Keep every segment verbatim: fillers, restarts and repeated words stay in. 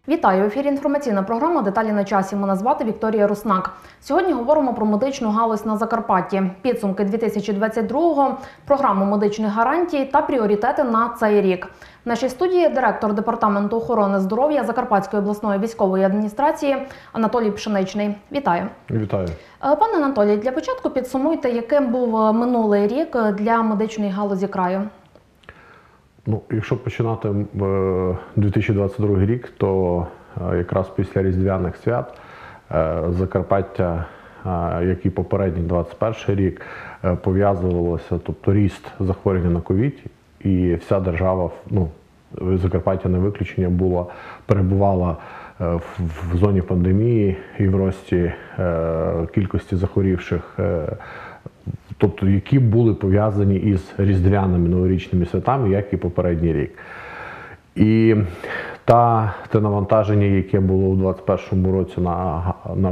Вітаю! В ефірі інформаційна програма «Деталі на часі». Мене звати Вікторія Руснак. Сьогодні говоримо про медичну галузь на Закарпатті, підсумки дві тисячі двадцять другого, програму медичних гарантій та пріоритети на цей рік. В нашій студії директор Департаменту охорони здоров'я Закарпатської обласної військової адміністрації Анатолій Пшеничний. Вітаю! Вітаю! Пане Анатолій, для початку підсумуйте, яким був минулий рік для медичної галузі краю. Ну, якщо починати дві тисячі двадцять другий рік, то якраз після Різдвяних свят Закарпаття, як і попередній двадцять перший рік, пов'язувалося, тобто ріст захворювання на ковід, і вся держава, ну, Закарпаття не виключення, була, перебувала в зоні пандемії і в рості кількості захворівших, тобто які були пов'язані із різдвяними новорічними святами, як і попередній рік. І та, те навантаження, яке було у двадцять першому році на, на,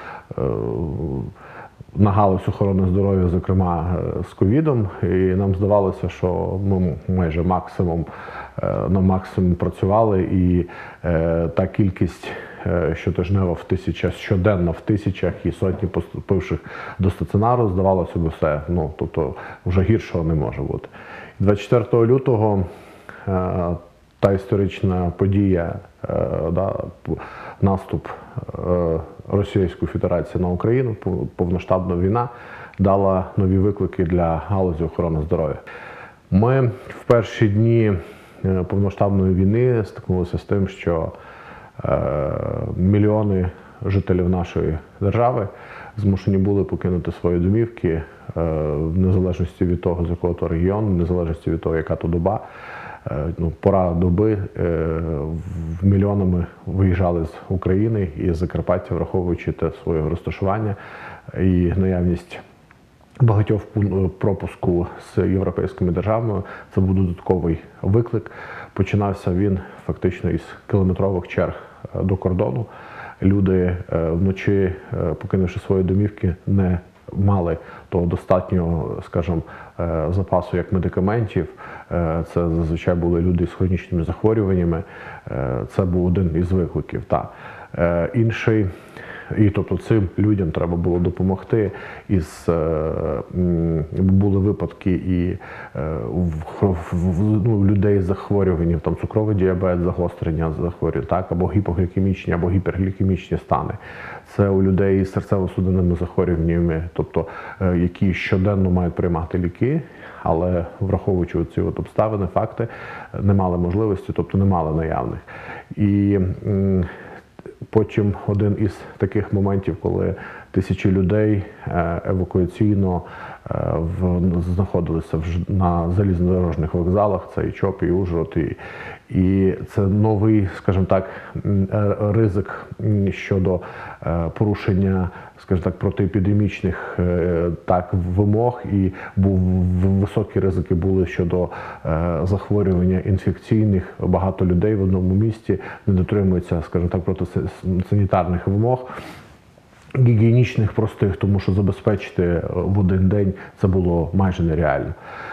на галузь охорони здоров'я, зокрема з ковідом, і нам здавалося, що ми майже максимум, на максимум працювали, і та кількість щотижнево в тисячах, щоденно в тисячах і сотні поступивших до стаціонару, здавалося б, все, ну, тобто вже гіршого не може бути. двадцять четвертого лютого та історична подія, да, наступ Російської Федерації на Україну, повноштабна війна, дала нові виклики для галузі охорони здоров'я. Ми в перші дні повноштабної війни стикнулися з тим, що мільйони жителів нашої держави змушені були покинути свої домівки, в незалежності від того, з якого то регіону, в незалежності від того, яка то доба. Ну, пора доби мільйонами виїжджали з України і з Закарпаття, враховуючи те своє розташування і наявність багатьох пропуску з європейськими державами. Це був додатковий виклик. Починався він фактично із кілометрових черг до кордону. Люди вночі, покинувши свої домівки, не мали того достатнього, скажімо, запасу як медикаментів. Це зазвичай були люди з хронічними захворюваннями. Це був один із викликів. Та інший, і тобто цим людям треба було допомогти. Із були випадки і ну, людей з захворюванням, там цукровий діабет, загострення захворювань, так, або гіпоглікемічні, або гіперглікемічні стани. Це у людей з серцево-судинними захворюваннями, тобто які щоденно мають приймати ліки, але враховуючи ці от обставини, факти, не мали можливості, тобто не мали наявних. І потім один із таких моментів, коли тисячі людей евакуаційно знаходилися на залізнодорожних вокзалах, це і Чоп, і Ужгород, і, і це новий, скажімо так, ризик щодо порушення, скажімо так, протиепідемічних так, вимог, і був, високі ризики були щодо захворювання інфекційних. Багато людей в одному місті не дотримуються, скажімо так, протисанітарних вимог, гігієнічних простих, тому що забезпечити в один день це було майже нереально.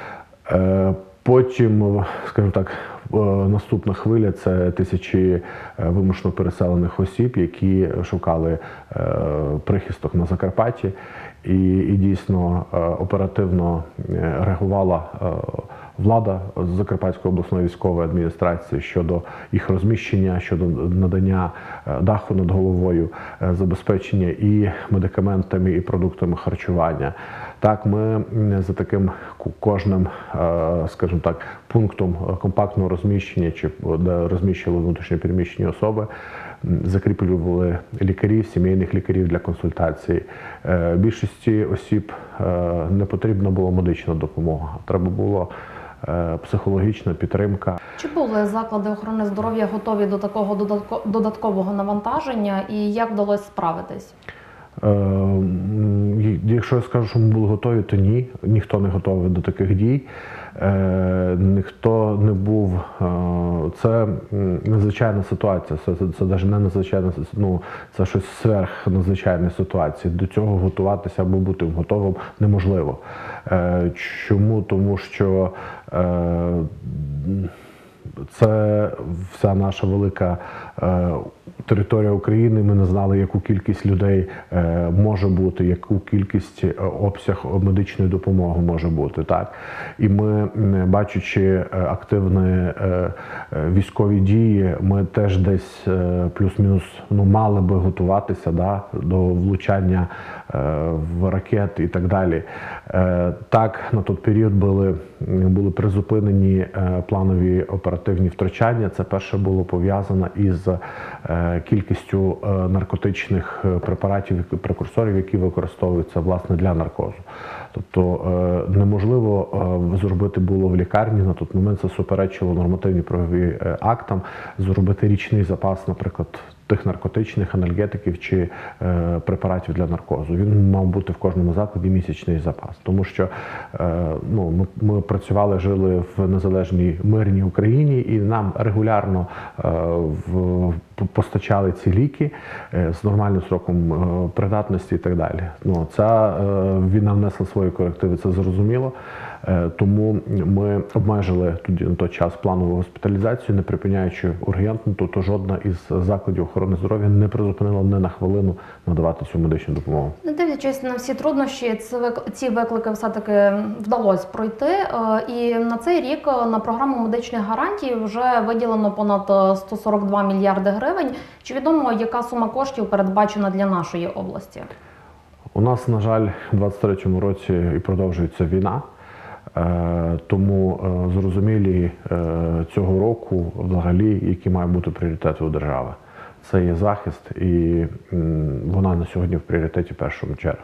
Потім, скажімо так, наступна хвиля – це тисячі вимушено переселених осіб, які шукали прихисток на Закарпатті, і, і дійсно оперативно реагувала влада Закарпатської обласної військової адміністрації щодо їх розміщення, щодо надання даху над головою, забезпечення і медикаментами, і продуктами харчування. Так, ми за таким кожним, скажімо так, пунктом компактного розміщення, чи де розміщували внутрішньопереміщені особи, закріплювали лікарів, сімейних лікарів для консультацій. Більшості осіб не потрібна була медична допомога, треба було психологічна підтримка. Чи були заклади охорони здоров'я готові до такого додаткового навантаження і як вдалося справитись? Якщо я скажу, що ми були готові, то ні. Ніхто не готовий до таких дій. Ніхто не був. Це надзвичайна ситуація. Це, це, це навіть не надзвичайна, ну, це щось сверх надзвичайної ситуації. До цього готуватися або бути готовим неможливо. Чому? Тому що це вся наша велика територія України. Ми не знали, яку кількість людей може бути, яку кількість обсяг медичної допомоги може бути. Так? І ми, бачачи активні військові дії, ми теж десь плюс-мінус ну, мали би готуватися да, до влучання в ракет і так далі. Так, на той період були, були призупинені планові оперативні втручання. Це перше було пов'язано із кількістю наркотичних препаратів і прекурсорів, які використовуються власне для наркозу. Тобто неможливо зробити було в лікарні, на той момент це суперечило нормативні правові актам, зробити річний запас, наприклад, тих наркотичних, анальгетиків чи е, препаратів для наркозу. Він мав бути в кожному закладі місячний запас. Тому що е, ну, ми, ми працювали, жили в незалежній мирній Україні і нам регулярно е, в, постачали ці ліки е, з нормальним сроком е, придатності і так далі. Ну, ця е, війна внесла свої корективи, це зрозуміло. Е, тому ми обмежили тоді на той час планову госпіталізацію, не припиняючи ургентну, то, то жодна із закладів охорони здоров'я не призупинила ні на хвилину надавати цю медичну допомогу. Не дивлячись на всі труднощі, ці виклики все-таки вдалося пройти. І на цей рік на програму медичних гарантій вже виділено понад сто сорок два мільярди гривень. Чи відомо, яка сума коштів передбачена для нашої області? У нас, на жаль, у двадцять третьому році і продовжується війна. Тому зрозумілі цього року взагалі, які мають бути пріоритети у держави. Це є захист, і вона на сьогодні в пріоритеті першому чергу.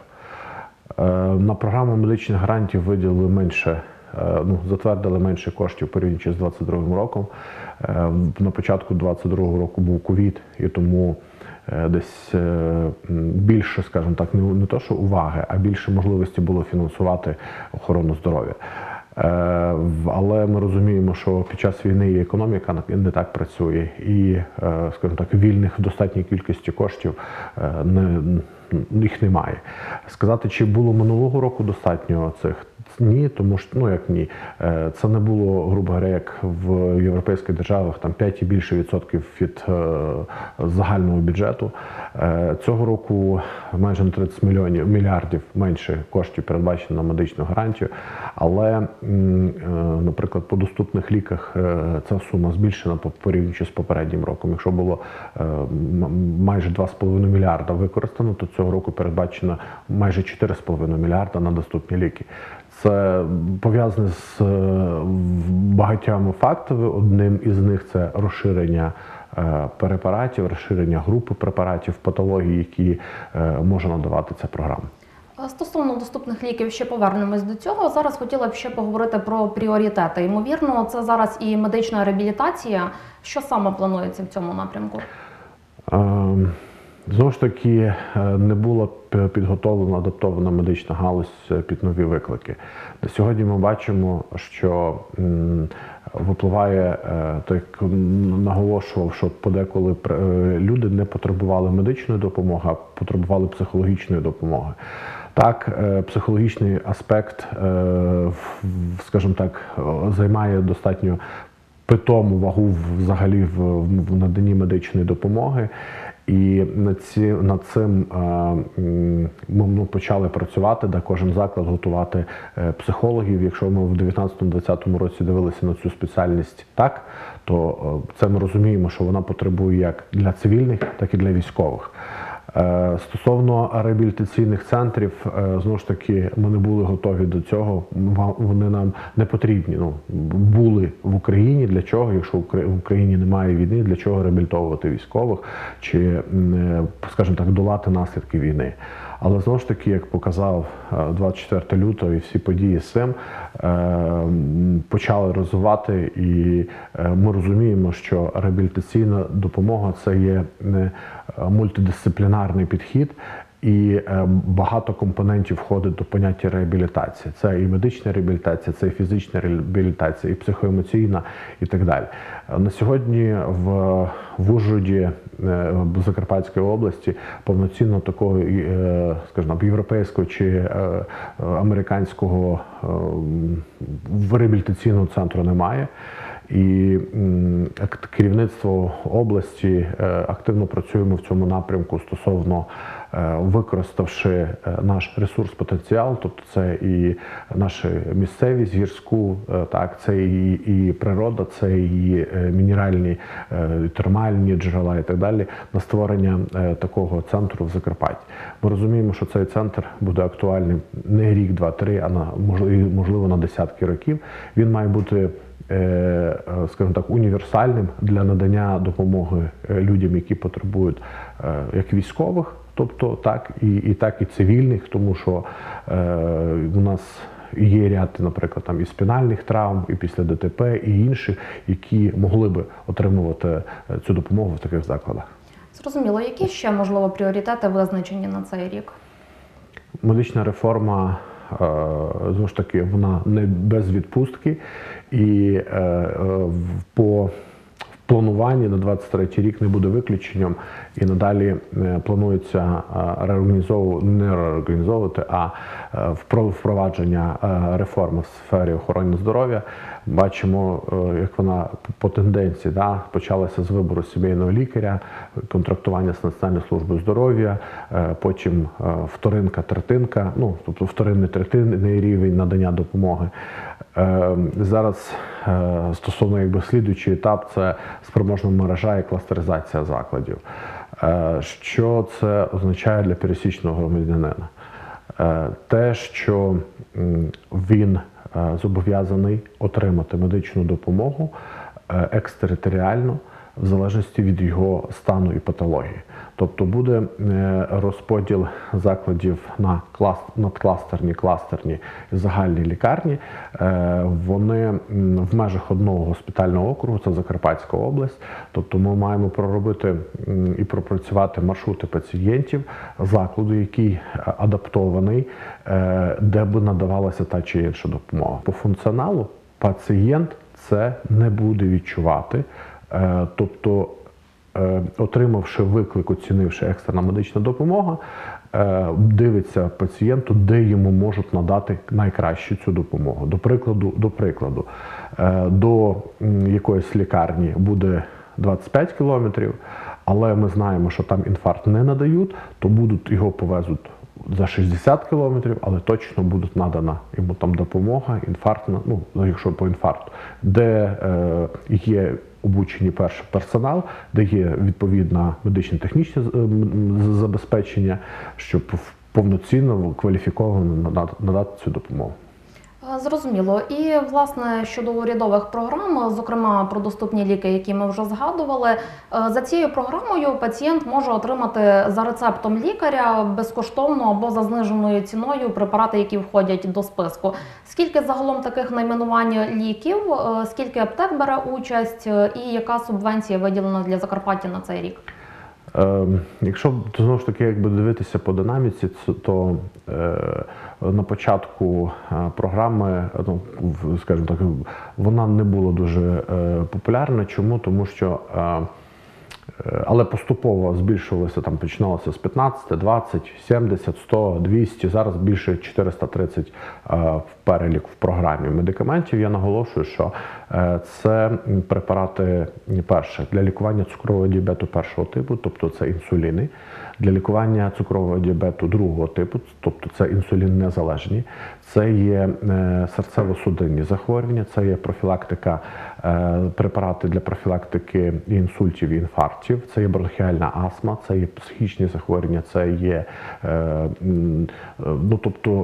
На програму медичних гарантій виділили менше, ну, затвердили менше коштів порівняно з двадцять другим роком. На початку двадцять другого року був ковід, і тому десь більше, скажімо так, не, не то, що уваги, а більше можливості було фінансувати охорону здоров'я. Але ми розуміємо, що під час війни і економіка не так працює, і, скажімо так, вільних в достатній кількості коштів не, їх немає. Сказати, чи було минулого року достатньо цих? Ні, тому що, ну як ні, це не було, грубо говоря, як в європейських державах, там п'ять і більше відсотків від загального бюджету. Цього року майже на тридцять мільйонів, мільярдів менше коштів передбачено на медичну гарантію, але, наприклад, по доступних ліках ця сума збільшена порівняно з попереднім роком. Якщо було майже два з половиною мільярда використано, то цього року передбачено майже чотири з половиною мільярда на доступні ліки. Це пов'язане з багатьма фактами. Одним із них це розширення препаратів, розширення групи препаратів, патологій, які може надавати ця програма. Стосовно доступних ліків ще повернемось до цього. Зараз хотіла б ще поговорити про пріоритети. Ймовірно, це зараз і медична реабілітація. Що саме планується в цьому напрямку? Знову ж таки, не була підготовлена, адаптована медична галузь під нові виклики. На сьогодні ми бачимо, що випливає, так як наголошував, що подеколи люди не потребували медичної допомоги, а потребували психологічної допомоги. Так, психологічний аспект, скажімо так, займає достатньо питому вагу взагалі в наданні медичної допомоги. І над, ці, над цим е, ми ну, почали працювати, де кожен заклад готувати е, психологів. Якщо ми в дев'ятнадцятому-двадцятому році дивилися на цю спеціальність так, то е, це ми розуміємо, що вона потребує як для цивільних, так і для військових. Е, стосовно реабілітаційних центрів, е, знову ж таки, ми не були готові до цього, вони нам не потрібні. Ну, були в Україні, для чого, якщо в Україні немає війни, для чого реабілітовувати військових, чи, е, скажімо так, долати наслідки війни. Але знову ж таки, як показав двадцять четвертого лютого і всі події з цим, почали розвивати, і ми розуміємо, що реабілітаційна допомога – це є мультидисциплінарний підхід, і багато компонентів входить до поняття реабілітації. Це і медична реабілітація, це і фізична реабілітація, і психоемоційна, і так далі. На сьогодні в, в Ужгороді, в Закарпатській області, повноцінно такого, скажімо, європейського чи американського реабілітаційного центру немає. І керівництво області активно працюємо в цьому напрямку стосовно, використавши наш ресурс-потенціал, тобто це і наша місцевість гірську, так, це і, і природа, це і мінеральні, термальні джерела і так далі, на створення такого центру в Закарпатті. Ми розуміємо, що цей центр буде актуальним не рік, два, три, а на, можливо на десятки років. Він має бути, скажімо так, універсальним для надання допомоги людям, які потребують як військових, тобто так і, і так і цивільних, тому що е, у нас є ряд, наприклад, там і спінальних травм, і після ДТП, і інших, які могли би отримувати цю допомогу в таких закладах. Зрозуміло. Які ще, можливо, пріоритети визначені на цей рік? Медична реформа, знову ж таки, вона не без відпустки, і по плануванні на двадцять третій рік не буде виключенням, і надалі планується реорганізовувати, не реорганізовувати, а впровадження реформи в сфері охорони здоров'я. Бачимо, як вона по тенденції, да, почалася з вибору сімейного лікаря, контрактування з Національною службою здоров'я, потім вторинка, третинка, ну, тобто вторинний, третинний рівень надання допомоги. Зараз стосовно якби слідуючий етап – це спроможна мережа і кластеризація закладів. Що це означає для пересічного громадянина? Те, що він зобов'язаний отримати медичну допомогу екстериторіально, в залежності від його стану і патології. Тобто буде розподіл закладів на надкластерні, кластерні і загальні лікарні. Вони в межах одного госпітального округу, це Закарпатська область. Тобто ми маємо проробити і пропрацювати маршрути пацієнтів закладу, який адаптований, де би надавалася та чи інша допомога. По функціоналу пацієнт це не буде відчувати. Тобто, отримавши виклик, оцінивши екстрена медична допомога, дивиться пацієнту, де йому можуть надати найкращу цю допомогу. До прикладу, до прикладу, до якоїсь лікарні буде двадцять п'ять кілометрів, але ми знаємо, що там інфаркт не надають, то будуть його повезуть за шістдесят кілометрів, але точно буде надана йому там допомога, інфарктна, ну, якщо по інфаркту, де е, є обучені перший персонал, де є відповідне медично-технічне забезпечення, щоб повноцінно, кваліфіковано надати цю допомогу. Зрозуміло. І, власне, щодо урядових програм, зокрема про доступні ліки, які ми вже згадували, за цією програмою пацієнт може отримати за рецептом лікаря безкоштовно або за зниженою ціною препарати, які входять до списку. Скільки загалом таких найменувань ліків, скільки аптек бере участь і яка субвенція виділена для Закарпаття на цей рік? Е, якщо, знову ж таки, якби дивитися по динаміці, то е, на початку програми, ну, скажімо так, вона не була дуже е, популярна. Чому? Тому що, е, але поступово збільшувалося, там починалося з п'ятнадцяти, двадцяти, сімдесят, сто, двісті, зараз більше чотириста тридцять е, в перелік в програмі медикаментів. Я наголошую, що е, це препарати, перше, для лікування цукрового діабету першого типу, тобто це інсуліни, для лікування цукрового діабету другого типу, тобто це інсулін-незалежні, це є е, серцево-судинні захворювання, це є профілактика, е, препарати для профілактики інсультів і інфарктів, це є бронхіальна астма, це є психічні захворювання, це є е, ну, тобто,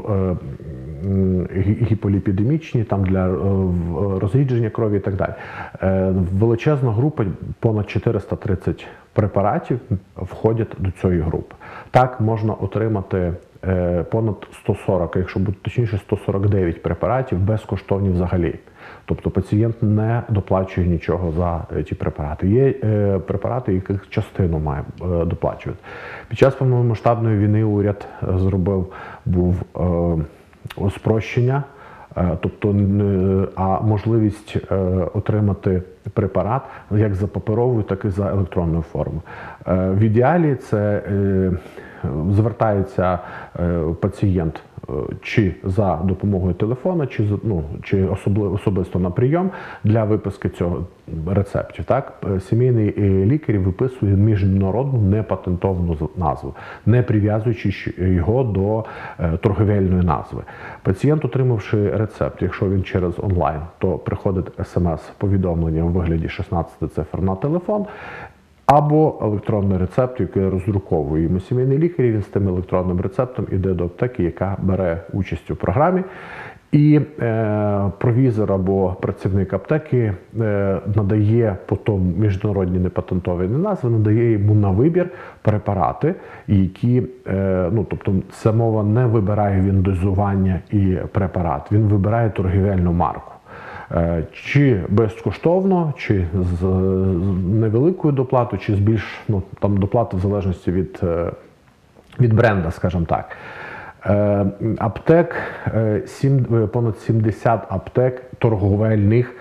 е, гіполіпідемічні, там для е, розрідження крові і так далі. Е, величезна група, понад чотириста тридцять препаратів входять до цієї групи. Так можна отримати е, понад сто сорок, якщо бути точніше, сто сорок дев'ять препаратів безкоштовні взагалі. Тобто пацієнт не доплачує нічого за ті препарати. Є е, препарати, яких частину має е, доплачувати. Під час повномасштабної війни уряд зробив був е, спрощення, е, тобто, е, а можливість е, отримати препарат як за паперовою, так і за електронною формою. Е, в ідеалі це е, звертається е, пацієнт чи за допомогою телефона, чи, ну, чи особливо, особисто на прийом для виписки цього рецептів. Так? Сімейний лікар виписує міжнародну непатентовану назву, не прив'язуючи його до торговельної назви. Пацієнт, отримавши рецепт, якщо він через онлайн, то приходить смс-повідомлення у вигляді шістнадцяти цифр на телефон, або електронний рецепт, який роздруковує йому сімейний лікар, і він з тим електронним рецептом іде до аптеки, яка бере участь у програмі. І е, провізор або працівник аптеки е, надає потім міжнародні непатентовані назви, надає йому на вибір препарати, які, е, ну, тобто це мова не вибирає він дозування і препарат, він вибирає торгівельну марку. Чи безкоштовно, чи з невеликою доплатою, чи з більш, ну, там доплати в залежності від, від бренда, скажімо так. Аптек, понад сімдесят аптек торговельних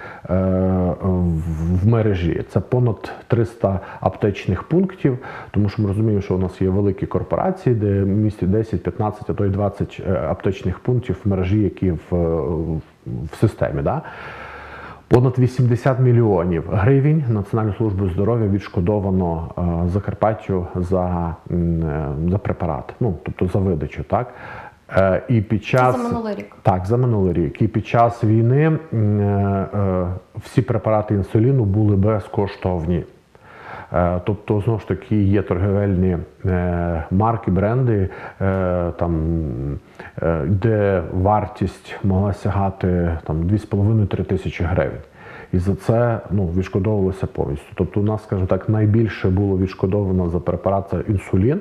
в мережі. Це понад триста аптечних пунктів, тому що ми розуміємо, що у нас є великі корпорації, де містять десять, п'ятнадцять, а то й двадцять аптечних пунктів в мережі, які в, в системі. Да? Понад вісімдесят мільйонів гривень Національною службою здоров'я відшкодовано е, Закарпаттю за, е, за препарат, ну, тобто за видачу, так? Е, і під час, за минулий рік. Так, за минулий рік. І під час війни е, е, всі препарати інсуліну були безкоштовні. Тобто, знову ж таки, є торговельні марки, бренди, там, де вартість могла сягати дві з половиною - три тисячі гривень. І за це, ну, відшкодовувалося повністю. Тобто у нас, скажімо так, найбільше було відшкодовано за препарат це інсулін.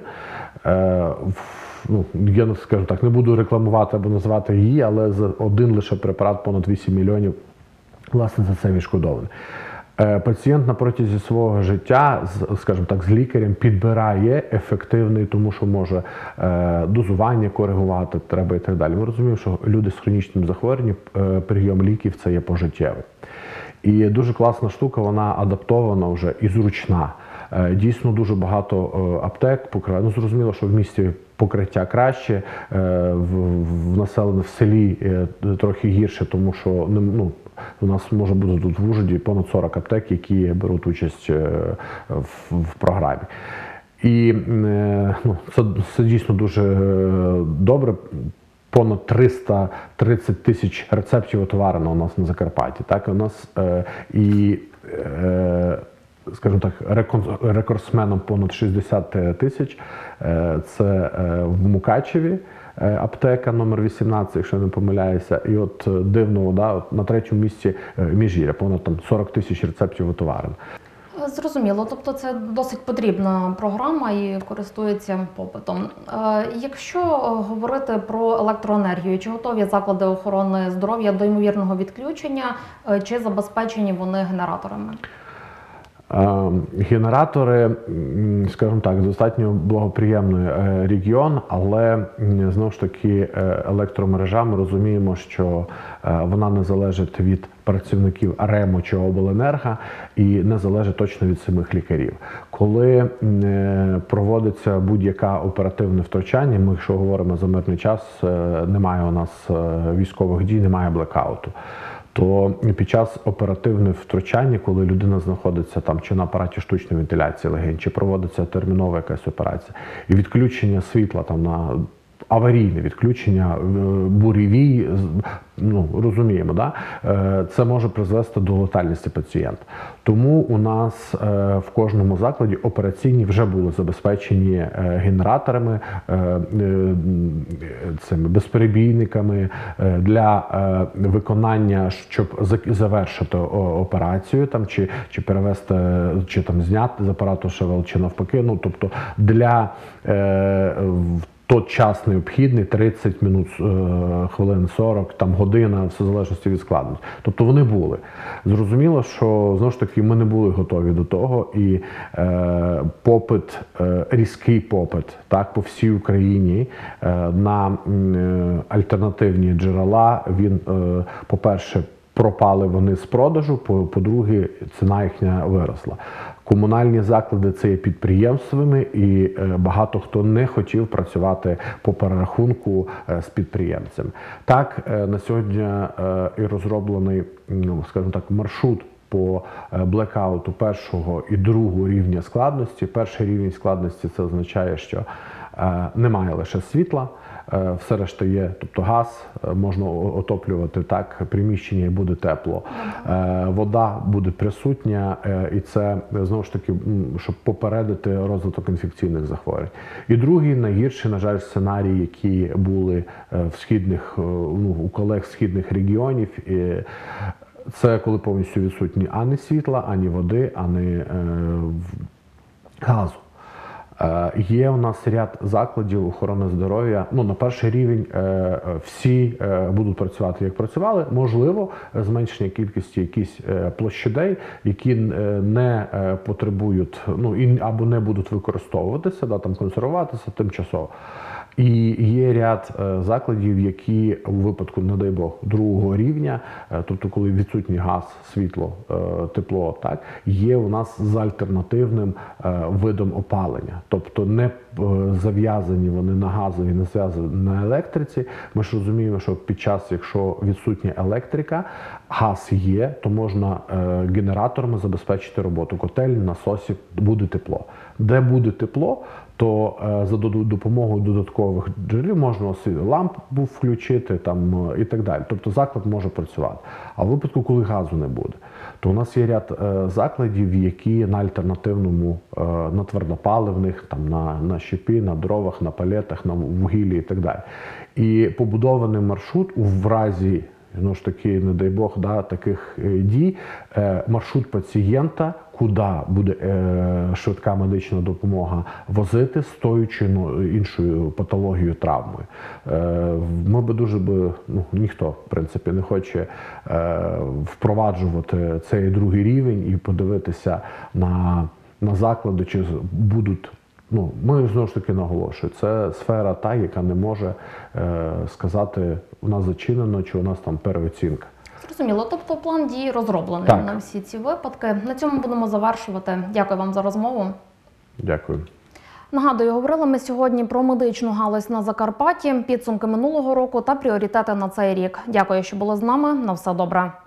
Ну, я, скажімо так, не буду рекламувати або називати її, але за один лише препарат понад вісім мільйонів, власне, за це відшкодований. Пацієнт на протязі свого життя, скажімо так, з лікарем підбирає ефективний, тому що може дозування коригувати треба і так далі. Ми розуміємо, що люди з хронічним захворюванням, прийом ліків – це є пожиттєвий. І дуже класна штука, вона адаптована вже і зручна. Дійсно, дуже багато аптек покриває. Ну, зрозуміло, що в місті покриття краще, в, в населених в селі трохи гірше, тому що, ну, у нас може бути тут в Ужгороді понад сорок аптек, які беруть участь в, в програмі. І, ну, це, це дійсно дуже добре. Понад триста тридцять тисяч рецептів отварено у нас на Закарпатті. Так, у нас е, і, е, скажімо так, рекордсменом понад шістдесят тисяч. Е, це е, в Мукачеві е, аптека номер вісімнадцять, якщо я не помиляюся. І от дивно, да, от на третьому місці е, Міжгір'я, понад там сорок тисяч рецептів отварено. Зрозуміло, тобто це досить потрібна програма і користується попитом. Якщо говорити про електроенергію, чи готові заклади охорони здоров'я до ймовірного відключення, чи забезпечені вони генераторами? Генератори, скажімо так, достатньо благоприємний регіон, але, знову ж таки, електромережа, ми розуміємо, що вона не залежить від працівників РЕМО чи обленерго і не залежить точно від самих лікарів. Коли проводиться будь-яке оперативне втручання, ми, якщо говоримо за мирний час, немає у нас військових дій, немає блекауту, то під час оперативних втручань, коли людина знаходиться там чи на апараті штучної вентиляції легень, чи проводиться термінова якась операція, і відключення світла там на аварійне відключення, буревій, ну, розуміємо, да? Це може призвести до летальності пацієнта. Тому у нас в кожному закладі операційні вже були забезпечені генераторами, цими безперебійниками для виконання, щоб завершити операцію, там, чи, чи перевести, чи там зняти з апарату ШВЛ, чи навпаки, ну, тобто для тот час необхідний, тридцять минут, хвилин сорок, там година, все в залежності від складності. Тобто вони були. Зрозуміло, що, знову ж таки, ми не були готові до того, і е, попит, е, різкий попит, так, по всій Україні е, на е, альтернативні джерела, він, е, по-перше, пропали вони з продажу, по-друге, ціна їхня виросла. Комунальні заклади це є підприємствами, і багато хто не хотів працювати по перерахунку з підприємцем. Так, на сьогодні і розроблений, ну, скажімо так, маршрут по блекауту першого і другого рівня складності. Перший рівень складності – це означає, що немає лише світла, все решта є, тобто газ, можна отоплювати так приміщення і буде тепло. Вода буде присутня, і це, знову ж таки, щоб попередити розвиток інфекційних захворювань. І другий, найгірший, на жаль, сценарій, які були в східних, ну, у колег східних регіонів, і це коли повністю відсутні ані світла, ані води, ані е, газу. Е, є у нас ряд закладів охорони здоров'я. Ну, на перший рівень е, всі е, будуть працювати, як працювали. Можливо, зменшення кількості якихось е, площадей, які е, не е, потребують, ну, і, або не будуть використовуватися, да, там консервуватися тимчасово. І є ряд закладів, які у випадку, не дай Бог, другого рівня, тобто коли відсутній газ, світло, тепло, так, є у нас з альтернативним видом опалення. Тобто не зав'язані вони на газові, не зав'язані на електриці. Ми ж розуміємо, що під час, якщо відсутня електрика, газ є, то можна генераторами забезпечити роботу котельні, насосів, буде тепло. Де буде тепло, то за допомогою додаткових джерелів можна лампу включити там, і так далі. Тобто заклад може працювати. А в випадку, коли газу не буде, то у нас є ряд закладів, які на альтернативному, на твердопаливних, там, на, на щепі, на дровах, на палетах, на вугіллі і так далі. І побудований маршрут в разі, знову ж таки, не дай Бог, да, таких дій, маршрут пацієнта, куди буде е, швидка медична допомога возити з тою чи ну, іншою патологією, травмою. Е, ми би дуже би, ну, ніхто, в принципі, не хоче е, впроваджувати цей другий рівень і подивитися на, на заклади, чи будуть. Ну, ми знову ж таки наголошую, це сфера та, яка не може е, сказати, у нас зачинено, чи у нас там переоцінка. Зрозуміло, тобто план дій розроблений Так. на всі ці випадки. На цьому будемо завершувати. Дякую вам за розмову. Дякую. Нагадую, говорили ми сьогодні про медичну галузь на Закарпатті, підсумки минулого року та пріоритети на цей рік. Дякую, що були з нами. На все добре.